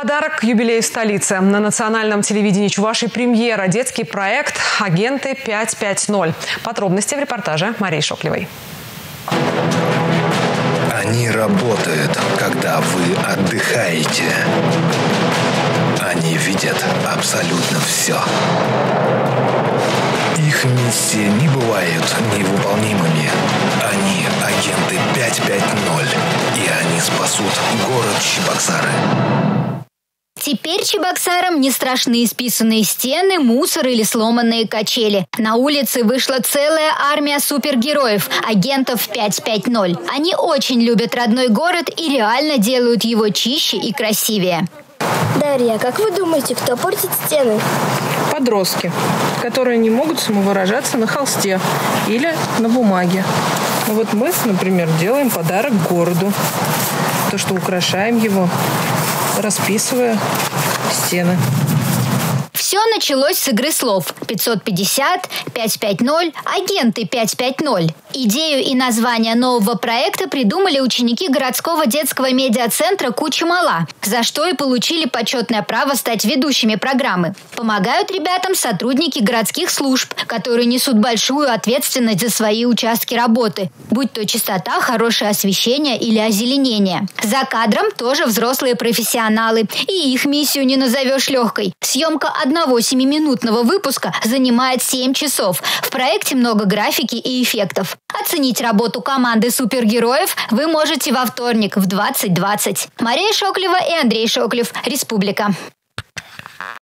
Подарок к юбилею столицы. На национальном телевидении Чувашии премьера. Детский проект «Агенты 550». Подробности в репортаже Марии Шоклевой. Они работают, когда вы отдыхаете. Они видят абсолютно все. Их миссии не бывают невыполнимыми. Они агенты 550, и они спасут город Чебоксары. Теперь Чебоксарам не страшны исписанные стены, мусор или сломанные качели. На улице вышла целая армия супергероев, агентов 550. Они очень любят родной город и реально делают его чище и красивее. Дарья, как вы думаете, кто портит стены? Подростки, которые не могут самовыражаться на холсте или на бумаге. Вот мы, например, делаем подарок городу. То, что украшаем его, расписывая стены. Все началось с игры слов 550, 550, агенты 550. Идею и название нового проекта придумали ученики городского детского медиацентра Куча-Мала, за что и получили почетное право стать ведущими программы. Помогают ребятам сотрудники городских служб, которые несут большую ответственность за свои участки работы, будь то чистота, хорошее освещение или озеленение. За кадром тоже взрослые профессионалы, и их миссию не назовешь легкой. Съемка одного 7-минутного выпуска занимает 7 часов. В проекте много графики и эффектов. Оценить работу команды супергероев вы можете во вторник в 20:20. Мария Шоклева и Андрей Шоклев. Республика.